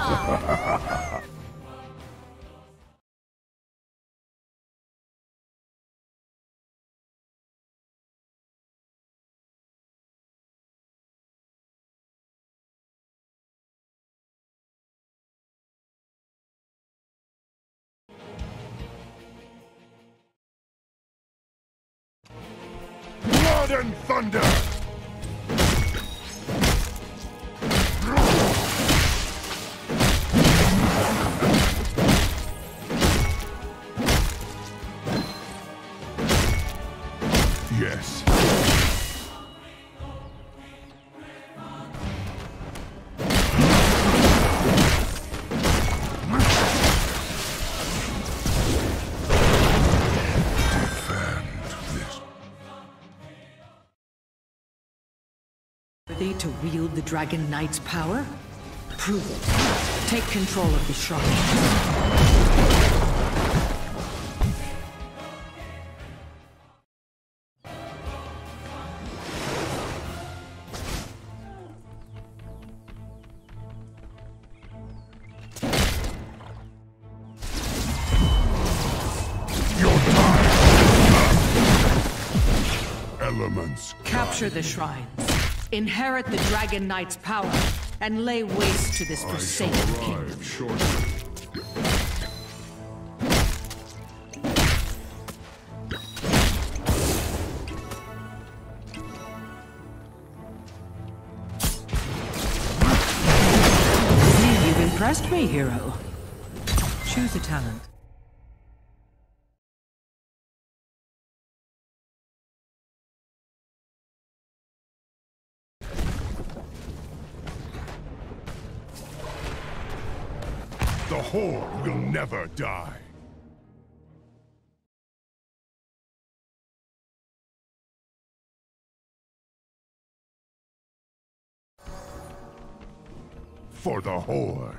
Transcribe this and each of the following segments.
Blood and thunder! Yes. Worthy to wield the Dragon Knight's power? Prove it. Take control of the shrine. Elements. Capture the shrines. Inherit the Dragon Knight's power, and lay waste to this forsaken kingdom. Shortly. You've impressed me, hero. Choose a talent. The Horde will never die. For the Horde.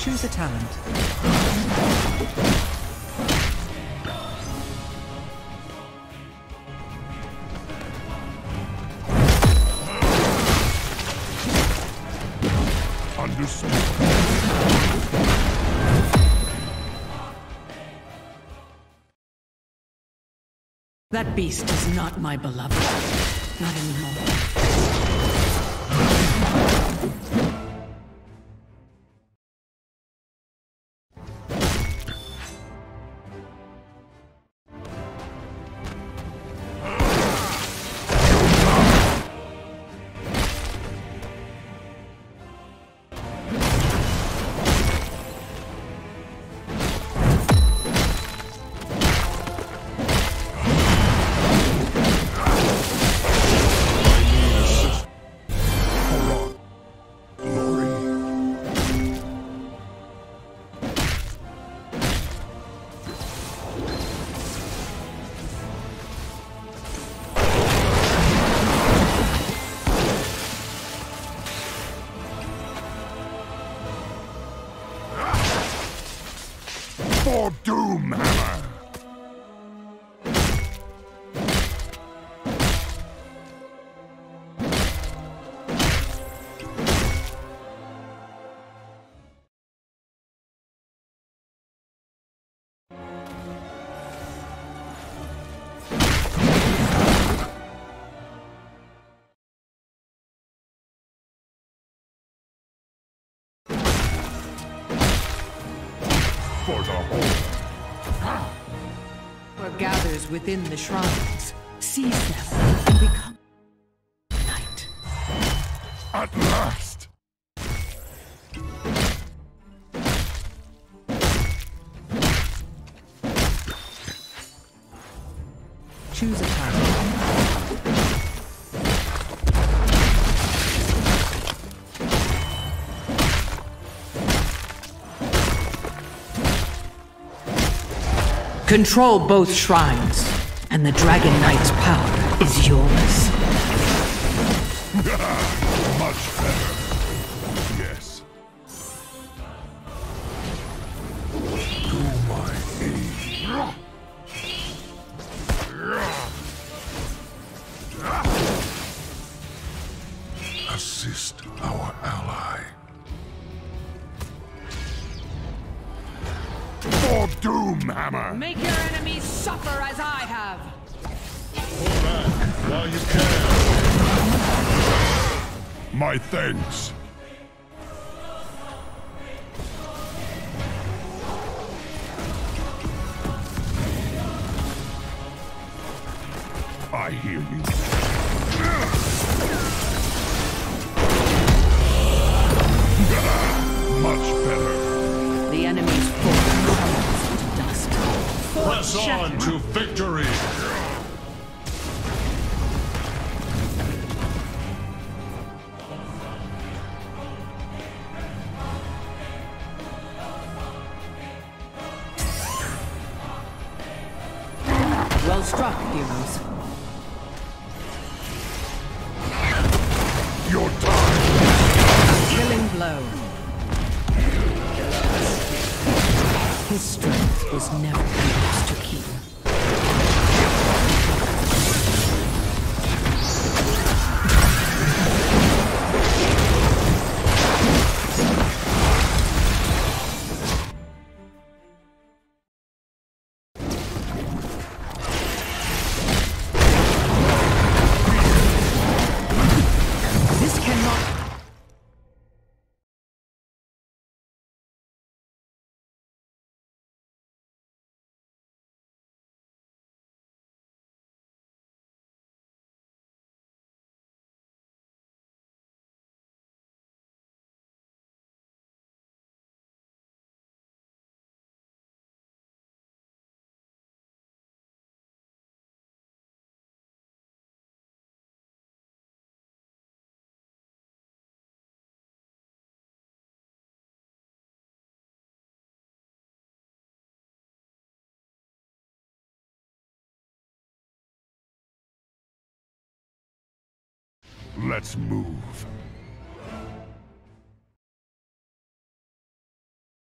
Choose a talent. Understood. That beast is not my beloved. Not anymore. For Doomhammer! For the whole. What gathers within the shrines, seize them and become night. At last! Choose a talent. Control both shrines, and the Dragon Knight's power is yours. Much better. Yes. To my aid. Assist our ally. For Doomhammer! Make your enemies suffer as I have. Pull back while you can. My thanks. I hear you. Much better. The enemy's force crumbles into dust. Press on to victory. Well struck, heroes. Your time. Killing blow. His strength was never yours to keep. This cannot... Let's move.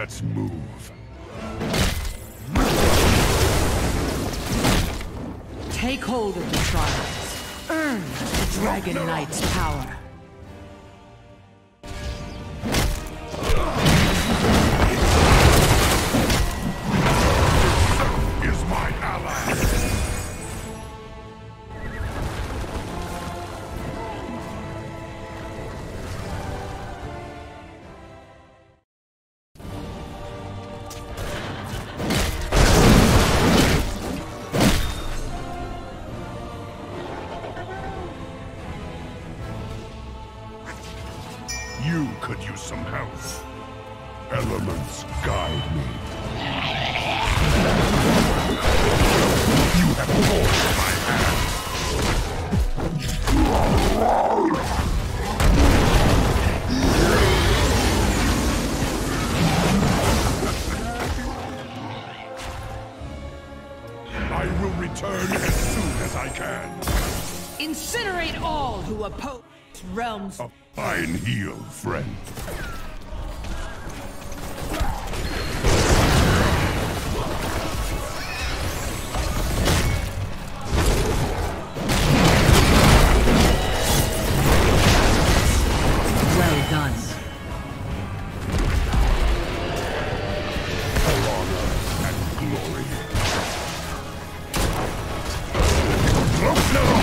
Let's move. Take hold of the trials. Earn the Dragon Knight's power. Is my ally. You could use some help. Elements guide me. You have forced my hand. I will return as soon as I can. Incinerate all who oppose realms. A fine heel, friend. Well done. For honor and glory. No!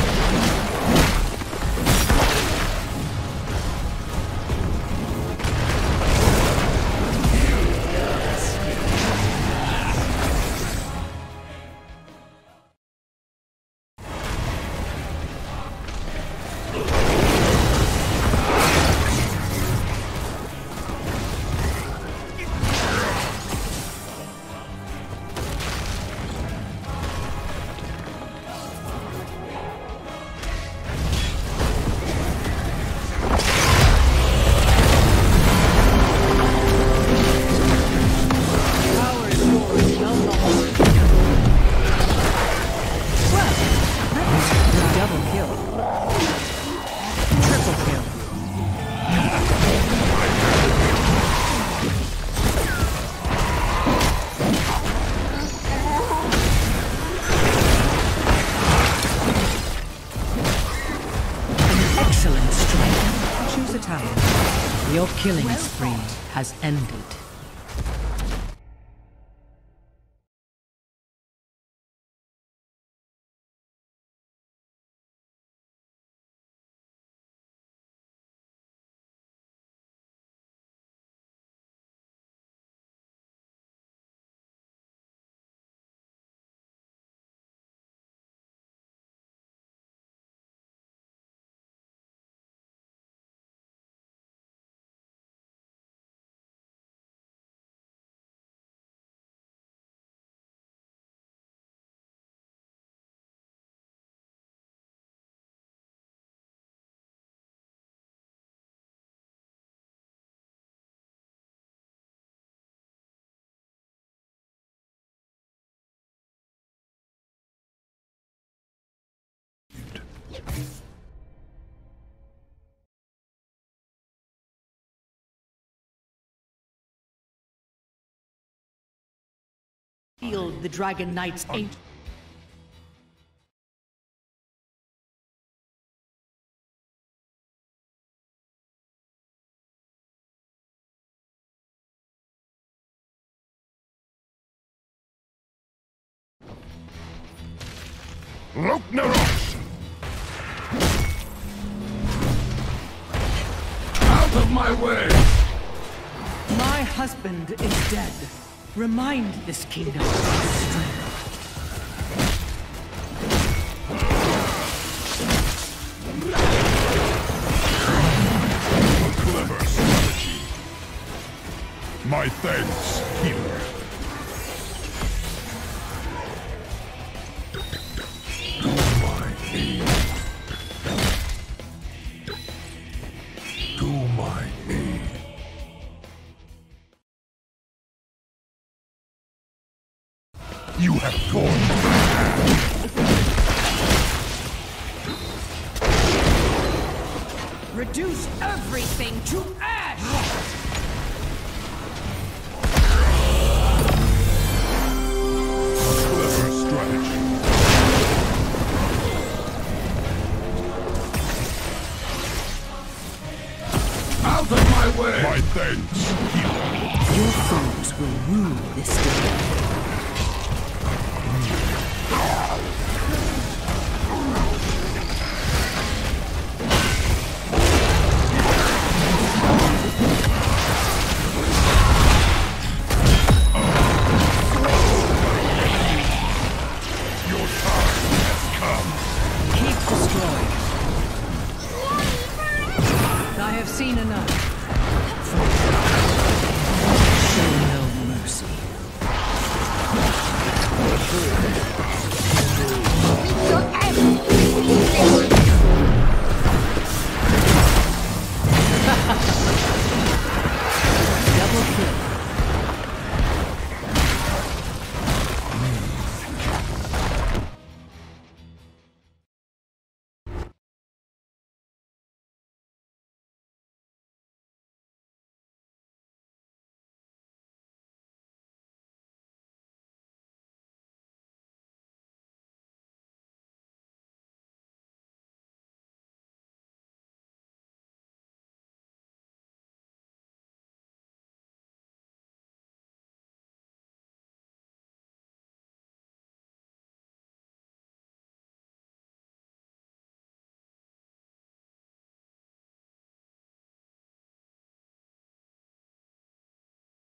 Your killing spree has ended. Feel the Dragon Knight's ancient. Loknaros! Out of my way! My husband is dead. Remind this kingdom of its strength. A clever strategy. My thanks, healer. To my aid. You have torn my hand. Reduce everything to ash! Thanks. Your foes will rue this day.